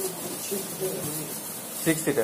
6 seater.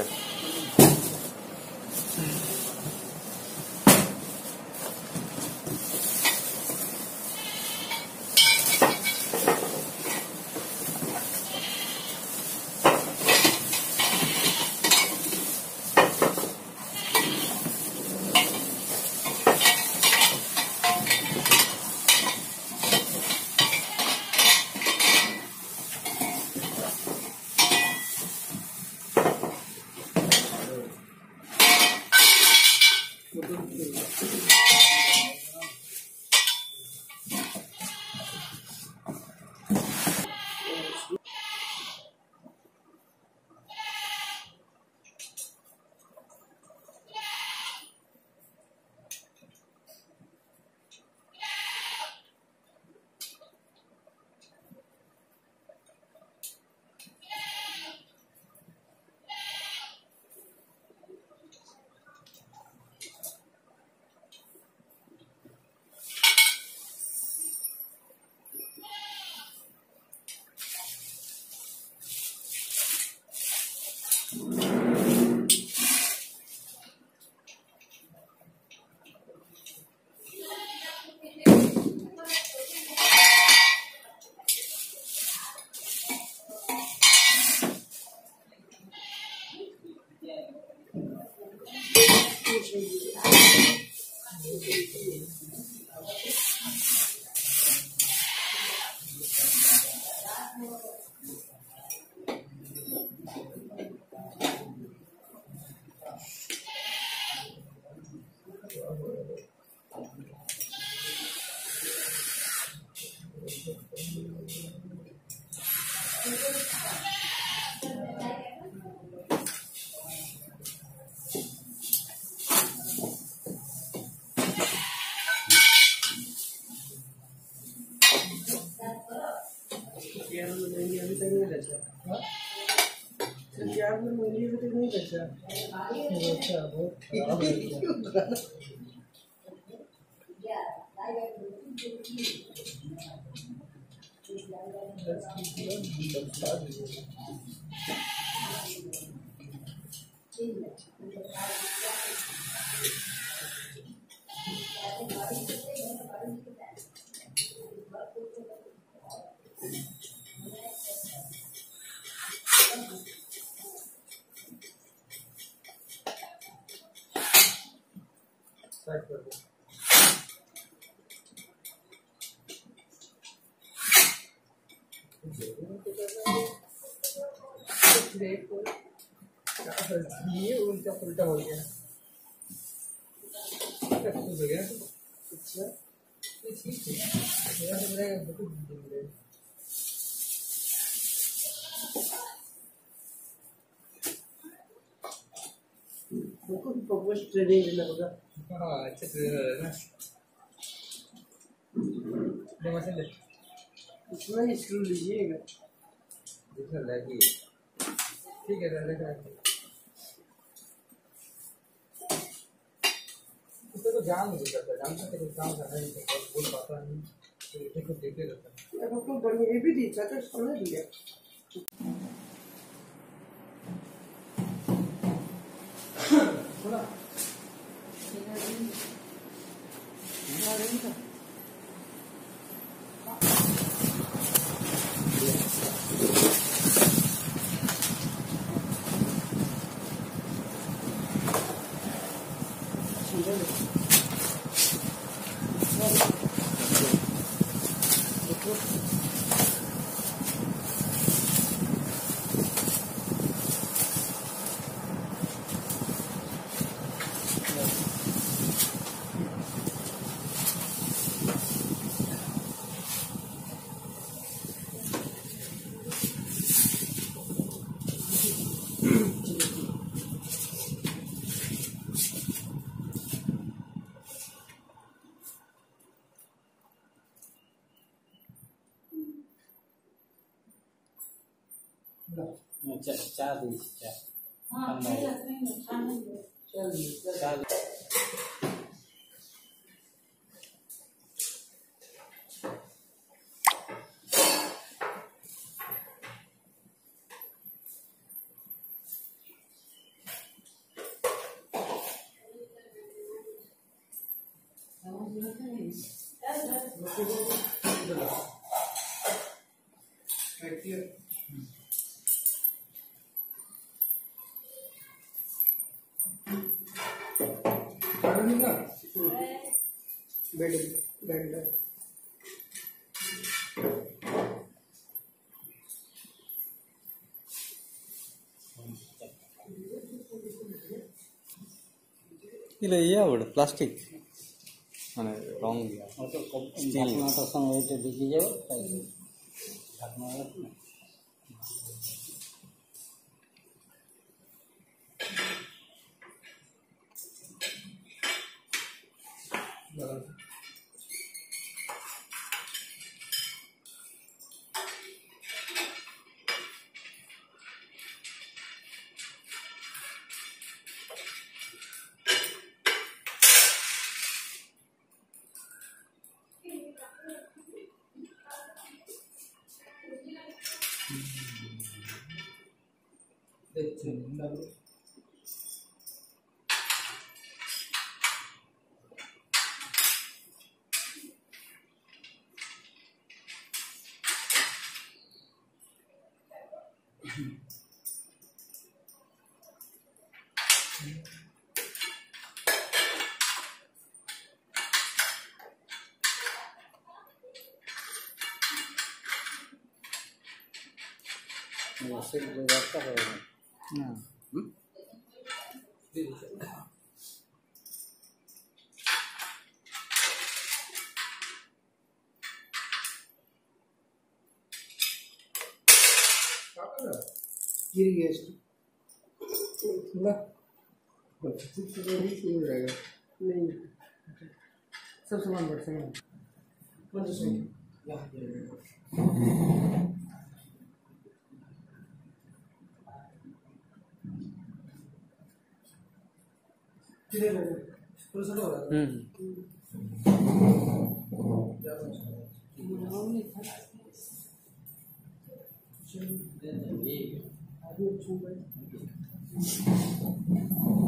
ये उल्टा उल्टा हो गया। हो गया अच्छा ठीक है मेरा मेरा बहुत बहुत ट्रेनिंग लेना होगा। हाँ अच्छा ट्रेनर है ना। ले मशीन ले इसमें स्क्रू लीजिएगा देखो लगी ठीक है लेकर तो जान नहीं करता जान सकते कुछ काम करना नहीं तो बोल पाता नहीं तो देखो देखते रहता है अब तो बढ़िया ये भी दिखा तो समझ लिया सुना चार हाँ चल बेड बेड ఇలా ఇవ్వడు ప్లాస్టిక్ মানে রং দিয়া স্টিল মাথার সঙ্গে ওইটা ঢুকে যাবে তাই ঢাকনা না से व्यवस्था है ना गिर गया हो जाएगा नहीं सब सामान बढ़ सामान Hmm.